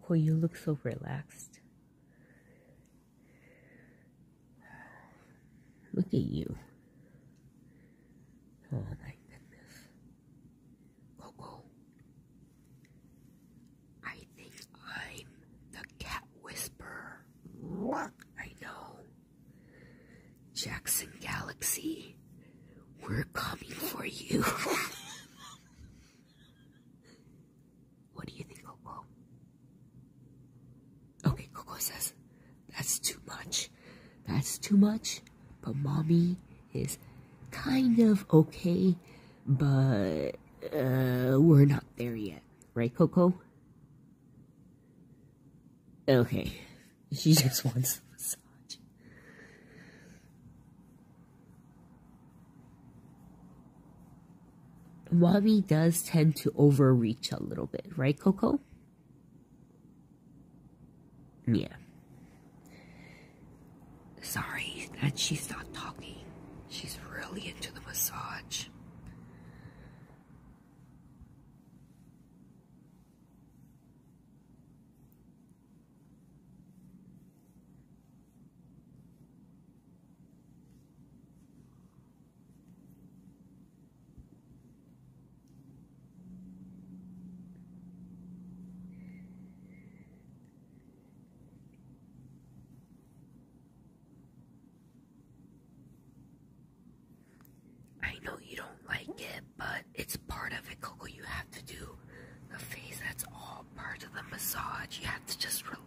Coco, you look so relaxed. Look at you. Oh my goodness. Coco, I think I'm the cat whisperer. I know. Jackson Galaxy, we're coming for you. What do you think, Coco? Okay, Coco says, that's too much. That's too much, but Mommy is kind of okay, but we're not there yet. Right, Coco? Okay. She just wants a massage. Mommy does tend to overreach a little bit, right, Coco? Yeah. Sorry that she's not talking. She's really into the massage. I know you don't like it, but it's part of it, Coco. You have to do the face. That's all part of the massage. You have to just relax.